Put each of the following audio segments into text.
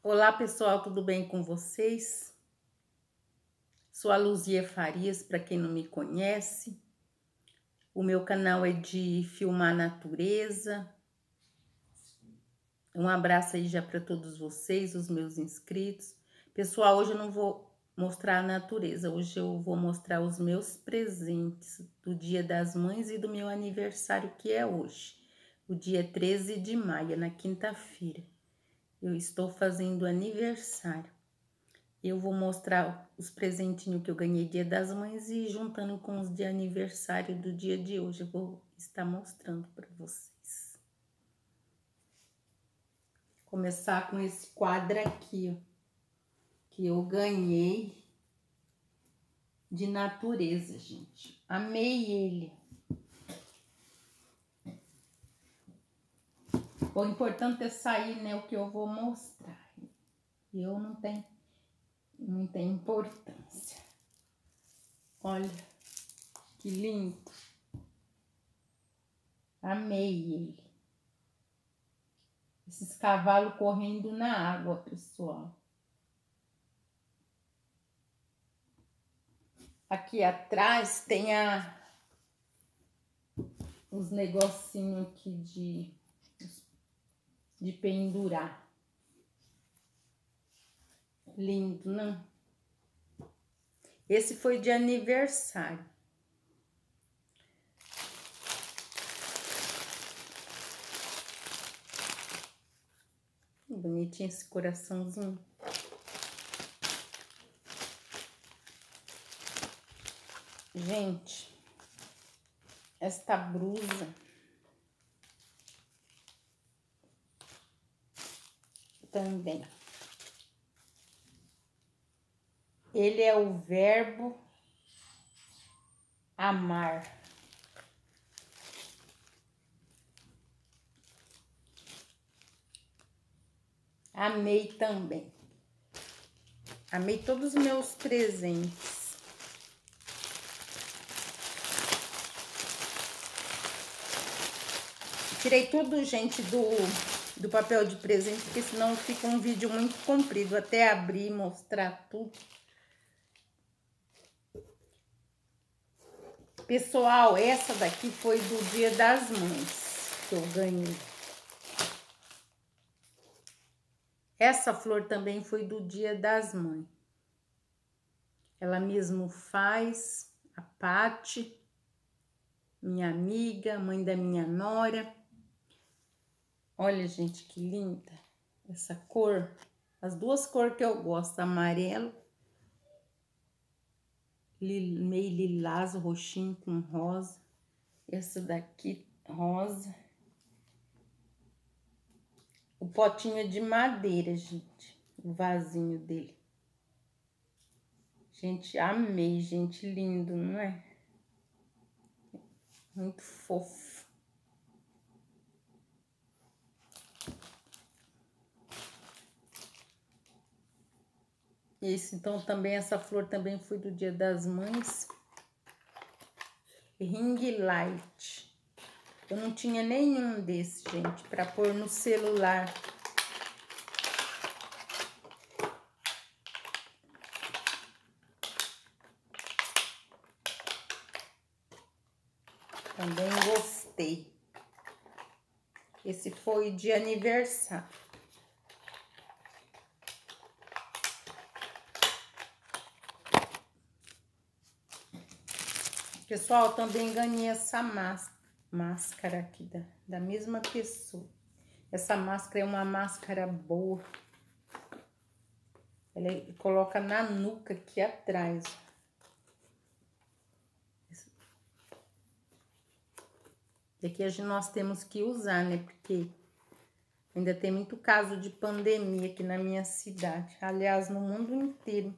Olá pessoal, tudo bem com vocês? Sou a Luzia Farias, para quem não me conhece. O meu canal é de filmar natureza. Um abraço aí já para todos vocês, os meus inscritos. Pessoal, hoje eu não vou mostrar a natureza, hoje eu vou mostrar os meus presentes do Dia das Mães e do meu aniversário, que é hoje, o dia 13 de maio, na quinta-feira. Eu estou fazendo aniversário. Eu vou mostrar os presentinhos que eu ganhei Dia das Mães e juntando com os de aniversário do dia de hoje, eu vou estar mostrando para vocês. Começar com esse quadro aqui, ó, que eu ganhei de natureza, gente. Amei ele. O importante é sair, né, o que eu vou mostrar. Eu não tem muita importância. Olha, que lindo. Amei ele. Esses cavalos correndo na água, pessoal. Aqui atrás tem os negocinhos aqui de pendurar. Lindo, não? Esse foi de aniversário. Bonitinho esse coraçãozinho. Gente, esta blusa também. Ele é o verbo amar. Amei também. Amei todos os meus presentes. Tirei tudo, gente, do papel de presente, porque senão fica um vídeo muito comprido. Até abrir e mostrar tudo. Pessoal, essa daqui foi do Dia das Mães que eu ganhei. Essa flor também foi do Dia das Mães. Ela mesmo faz, a Pati, minha amiga, mãe da minha nora. Olha, gente, que linda essa cor. As duas cores que eu gosto, amarelo, meio lilás, roxinho com rosa. Essa daqui, rosa. O potinho é de madeira, gente, o vasinho dele. Gente, amei, gente, lindo, não é? Muito fofo. Esse, então, também, essa flor também foi do Dia das Mães. Ring light. Eu não tinha nenhum desse, gente, para pôr no celular. Também gostei. Esse foi de aniversário. Pessoal, também ganhei essa máscara aqui da mesma pessoa. Essa máscara é uma máscara boa. Ela coloca na nuca aqui atrás. E aqui nós temos que usar, né? Porque ainda tem muito caso de pandemia aqui na minha cidade. Aliás, no mundo inteiro.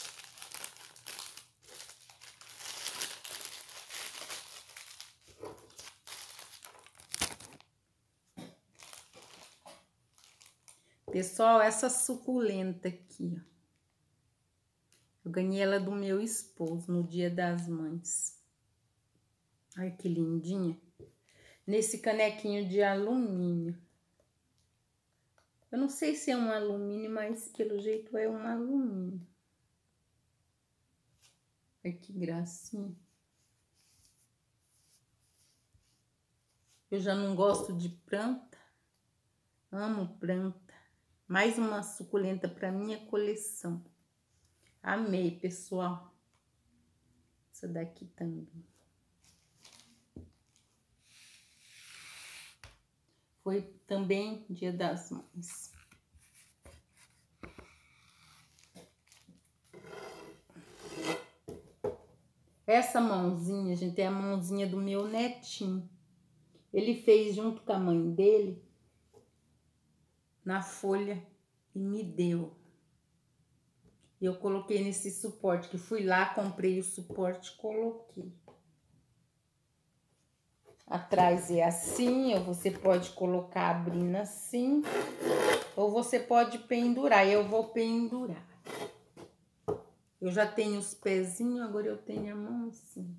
Pessoal, essa suculenta aqui, ó. Eu ganhei ela do meu esposo no Dia das Mães. Olha que lindinha. Nesse canequinho de alumínio. Eu não sei se é um alumínio, mas pelo jeito é um alumínio. Olha que gracinha. Eu já não gosto de planta. Amo planta. Mais uma suculenta para minha coleção. Amei, pessoal. Essa daqui também. Foi também Dia das Mães. Essa mãozinha, gente, é a mãozinha do meu netinho. Ele fez junto com a mãe dele na folha e me deu. Eu coloquei nesse suporte, que fui lá, comprei o suporte, coloquei. Atrás é assim, ou você pode colocar abrindo assim, ou você pode pendurar. Eu vou pendurar. Eu já tenho os pezinhos, agora eu tenho a mão assim.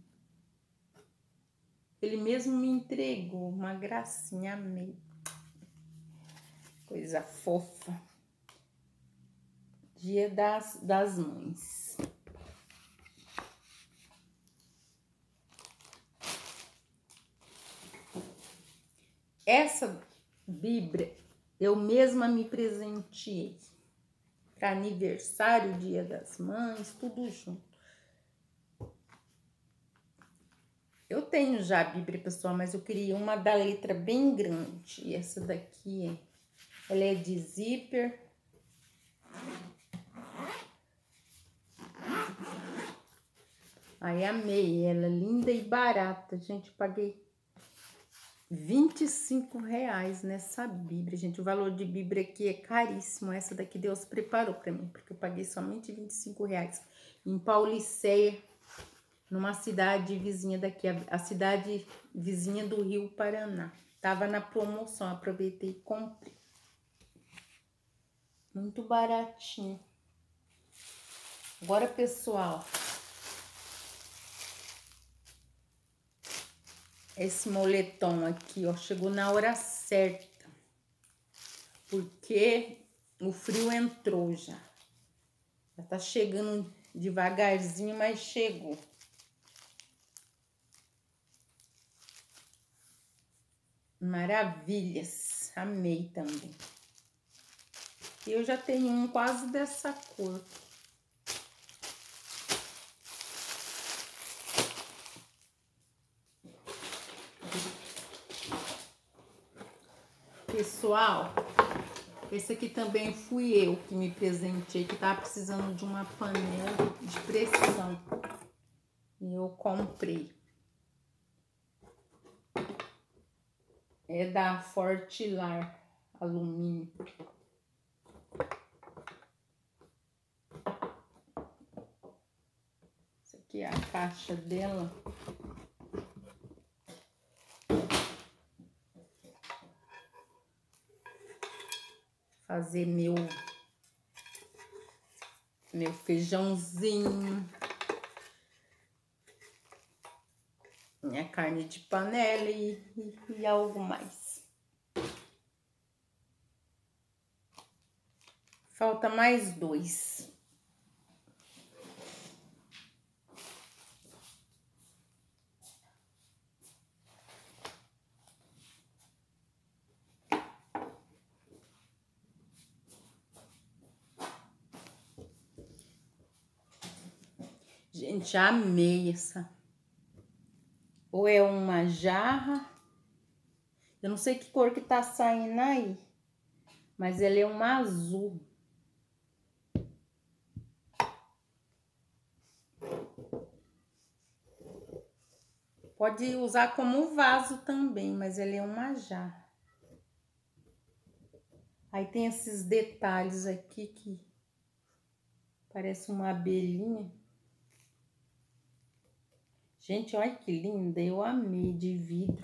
Ele mesmo me entregou, uma gracinha, amei. Coisa fofa. Dia das Mães. Essa Bíblia eu mesma me presenteei. Para aniversário, Dia das Mães, tudo junto. Eu tenho já a Bíblia, pessoal, mas eu queria uma da letra bem grande. E essa daqui, ela é de zíper. Ai, amei ela, linda e barata. Gente, paguei R$25 nessa Bíblia, gente. O valor de Bíblia aqui é caríssimo. Essa daqui Deus preparou para mim, porque eu paguei somente R$25 em Pauliceia, numa cidade vizinha daqui, a cidade vizinha do Rio Paraná. Tava na promoção, aproveitei e comprei. Muito baratinho. Agora, pessoal, esse moletom aqui, ó, chegou na hora certa, porque o frio entrou já. Já tá chegando devagarzinho, mas chegou. Maravilhas, amei também. Eu já tenho um quase dessa cor. Pessoal, esse aqui também fui eu que me presenteei, que tava precisando de uma panela de pressão. E eu comprei. É da Fortilar Alumínio. Essa aqui é a caixa dela. Fazer meu feijãozinho, minha carne de panela e algo mais. Falta mais 2. Gente, amei essa. Ou é uma jarra. Eu não sei que cor que tá saindo aí. Mas ela é uma azul. Pode usar como vaso também, mas ela é uma jarra. Aí tem esses detalhes aqui que parece uma abelhinha. Gente, olha que linda, eu amei, de vidro.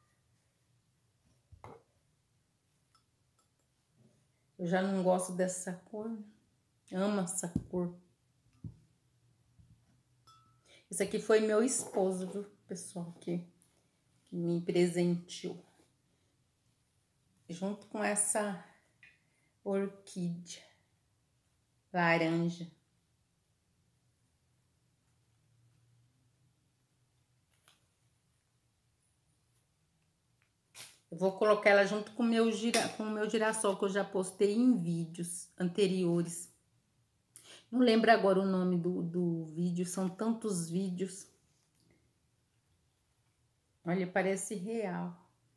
Eu já não gosto dessa cor, amo essa cor. Esse aqui foi meu esposo, viu, pessoal, que me presenteou. Junto com essa orquídea laranja. Eu vou colocar ela junto com o meu girassol que eu já postei em vídeos anteriores. Não lembro agora o nome do vídeo, são tantos vídeos. Olha, parece real.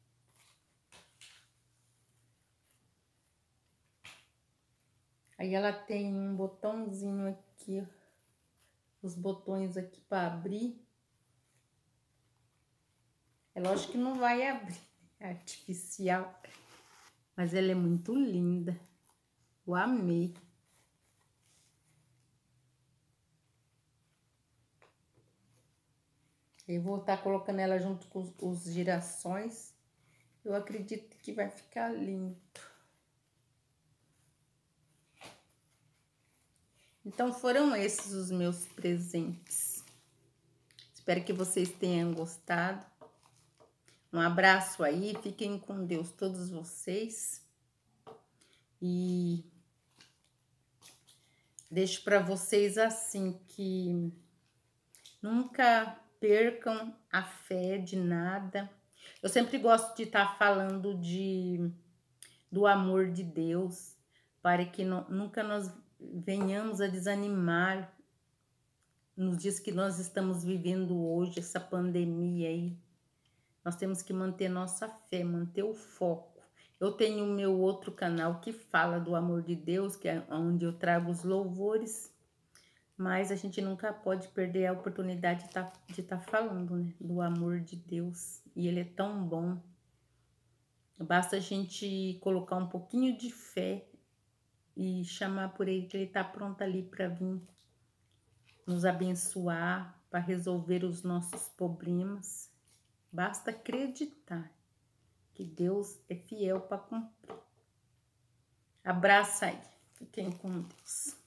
Aí ela tem um botãozinho aqui, ó. Os botões aqui para abrir. É lógico que não vai abrir, é artificial. Mas ela é muito linda. Eu amei. Eu vou estar colocando ela junto com os girassóis. Eu acredito que vai ficar lindo. Então foram esses os meus presentes. Espero que vocês tenham gostado. Um abraço aí, fiquem com Deus todos vocês. E deixo para vocês assim que nunca percam a fé de nada. Eu sempre gosto de estar falando do amor de Deus, para que nunca nós venhamos a desanimar nos dias que nós estamos vivendo hoje, essa pandemia aí. Nós temos que manter nossa fé, manter o foco. Eu tenho o meu outro canal que fala do amor de Deus, que é onde eu trago os louvores, mas a gente nunca pode perder a oportunidade de tá falando, né, do amor de Deus. E ele é tão bom. Basta a gente colocar um pouquinho de fé e chamar por ele, que ele tá pronto ali para vir nos abençoar, para resolver os nossos problemas. Basta acreditar que Deus é fiel para cumprir. Abraça aí. Fiquem com Deus.